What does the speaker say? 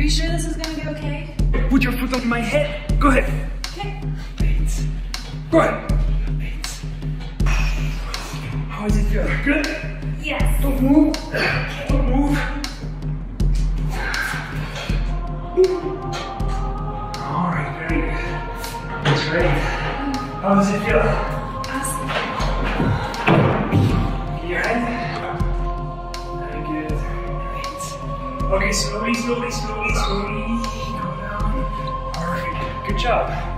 you sure this is gonna be okay? Put your foot on my head. Go ahead. Okay. 8. Go ahead. 8. How does it feel? Good? Yes. Don't move. Don't move. Alright, very good. That's great. How does it feel? Awesome. Your head? Very good. Great. Okay, slowly. Go down. Perfect. Good job.